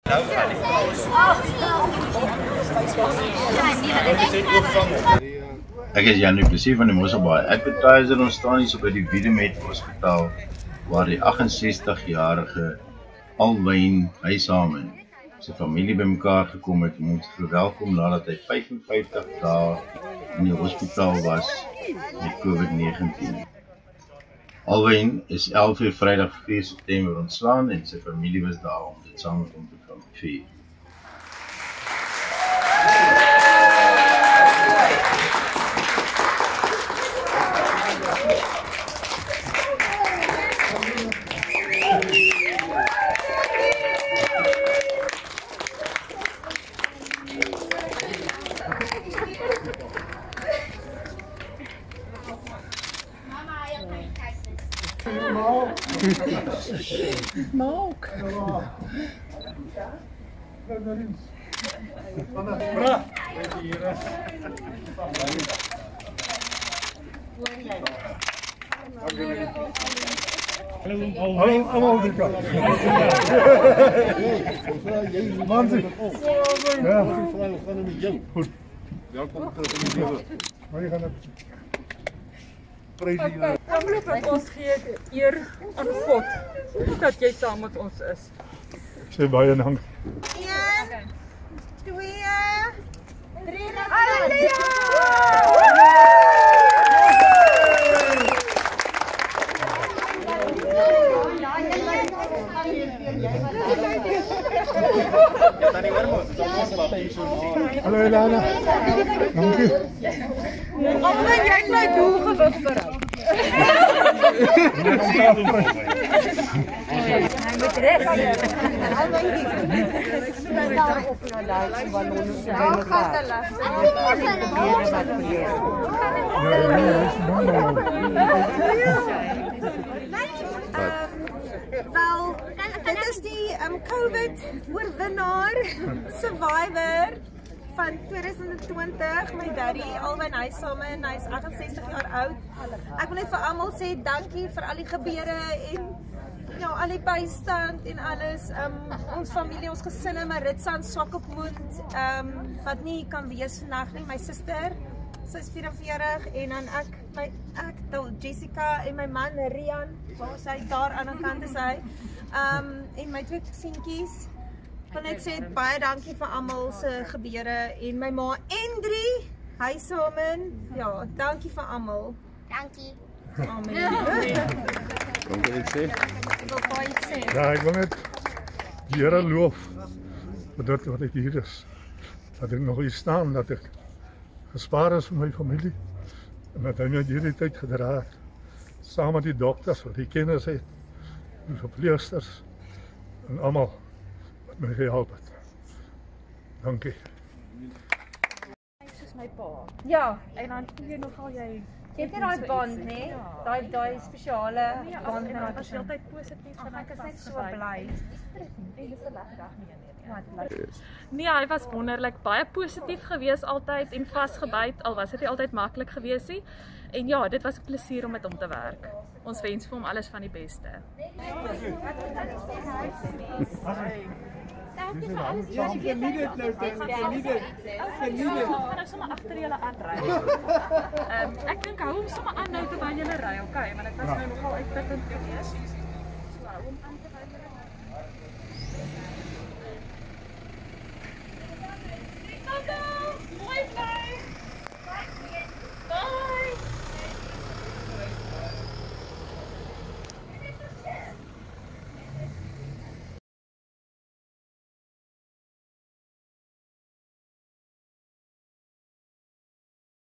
Ek is Jan du Plessis van die Mosselbaai Advertiser. Ons staan hier so by die Wiedemet Hospitaal waar die 68-jarige Alwyn Huishamen sy familie bymekaar gekom het om ons te verwelkom nadat hy 55 dae in die hospitaal was met COVID-19. Alwyn is 11 uur Vrydag 4 September ontslaan en sy familie was daar om dit saam met hom te vier. Maak. Allemaal die kant. Manzi. Ja. Goed. Welkom terug in die lewe. Maar je gaat het prijzen hier. Ongelukkig ons gee eer aan God dat jy saam met ons is. Sê baie dank. 1, 2, 3, halleluja! Hallo Elana. Dank u. Alwyn, jy het my doelgewig bereik. Wel, dit is die COVID-oorwinnaar survivor van 2020, my daddy Alwyn Huishamen, hy is 68 jaar oud. Ek wil net vir almal sê dankie vir al die gebeure en ja, al die bystand en alles. Ons familie, ons gesinne, Maritza en Swakopmund, wat nie kan wees vandag nie, my suster, sy is 44 en dan ek Jessica en my man Rian, waar sy daar aan die kant is hy, en my twee seentjies. Ek wil net sê baie dankie vir almal se gebeure en my ma Endrie Huishamen. Ja, dankie vir almal. Dankie. Amen. Kan jy dit sê? Ek wil baie sê. Ja, ek wil net die Here loof vir dit wat ek hier is. Dat ek nog hier staan, dat ek gespaar is vir my familie en dat hy my hierdie tyd gedra het. Saam met die dokters wat die kennis het, die verpleegsters en almal wat my gehelp het. Dankie. Soos my pa. Ja, En dan voel jy nogal jy jy het nie daai band nie, daai spesiale band met en daai was persoon. altyd positief en Ek is net so bly. En dis 'n lekker dag nie. Nee, hy was wonderlik, baie positief gewees altyd en vasgebyt, al was dit nie altyd maklik gewees nie. En ja, dit was 'n plesier om met hom te werk. Ons wens vir hom alles van die beste. Dankie vir alles. Geniet dit nou, geniet dit. Gaan ek sommer agter julle aanry. Ek dink hou hom sommer aan nou terwyl jy ry, okay, want dit was nou nogal uitputtend geweest. So hou hom aan.